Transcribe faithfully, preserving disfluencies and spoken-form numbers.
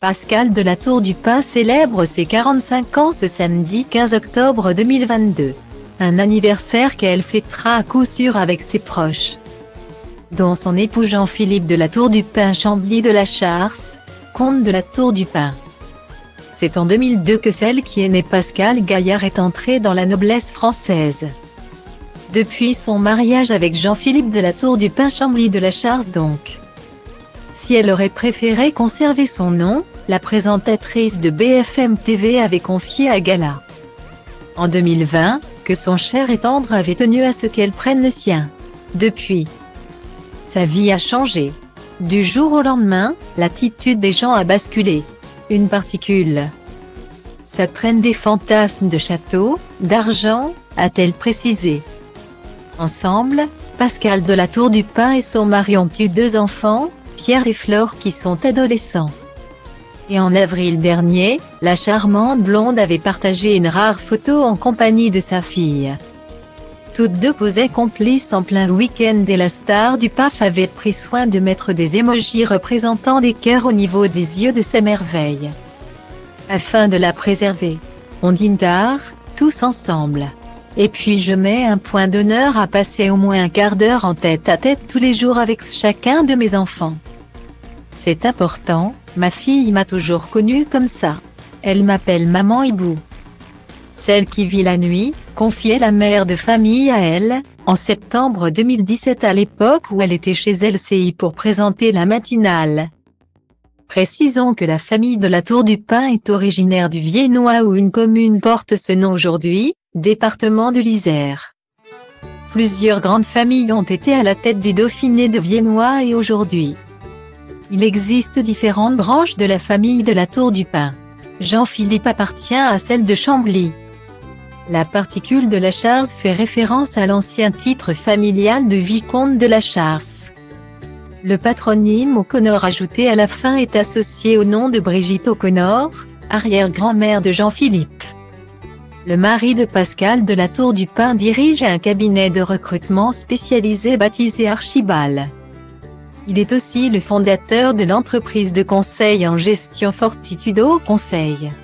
Pascale de la Tour du Pin célèbre ses quarante-cinq ans ce samedi quinze octobre deux mille vingt-deux. Un anniversaire qu'elle fêtera à coup sûr avec ses proches, dont son époux Jean-Philippe de la Tour du Pin Chambly de la Charce, comte de la Tour du Pin. C'est en deux mille deux que celle qui est née Pascale Gaillard est entrée dans la noblesse française. Depuis son mariage avec Jean-Philippe de la Tour du Pin Chambly de la Charce donc. Si elle aurait préféré conserver son nom, la présentatrice de B F M T V avait confié à Gala en deux mille vingt, que son cher et tendre avait tenu à ce qu'elle prenne le sien. Depuis, sa vie a changé. Du jour au lendemain, l'attitude des gens a basculé. Une particule. Ça traîne des fantasmes de château, d'argent, a-t-elle précisé. Ensemble, Pascale de la Tour du Pin et son mari ont eu deux enfants, Pierre et Flore qui sont adolescents. Et en avril dernier, la charmante blonde avait partagé une rare photo en compagnie de sa fille. Toutes deux posaient complices en plein week-end et la star du P A F avait pris soin de mettre des émojis représentant des cœurs au niveau des yeux de sa merveille. Afin de la préserver, on dîne tard, tous ensemble. Et puis je mets un point d'honneur à passer au moins un quart d'heure en tête-à-tête tous les jours avec chacun de mes enfants. C'est important, ma fille m'a toujours connue comme ça. Elle m'appelle Maman Hibou. Celle qui vit la nuit, confiait la mère de famille à elle, en septembre deux mille dix-sept à l'époque où elle était chez L C I pour présenter la matinale. Précisons que la famille de la Tour du Pin est originaire du Viennois où une commune porte ce nom aujourd'hui, département de l'Isère. Plusieurs grandes familles ont été à la tête du Dauphiné de Viennois et aujourd'hui, il existe différentes branches de la famille de la Tour du Pin. Jean-Philippe appartient à celle de Chambly. La particule de la Charce fait référence à l'ancien titre familial de vicomte de la Charce. Le patronyme O'Connor ajouté à la fin est associé au nom de Brigitte O'Connor, arrière-grand-mère de Jean-Philippe. Le mari de Pascale de la Tour du Pin dirige un cabinet de recrutement spécialisé baptisé Archibald. Il est aussi le fondateur de l'entreprise de conseil en gestion Fortitudo Conseil.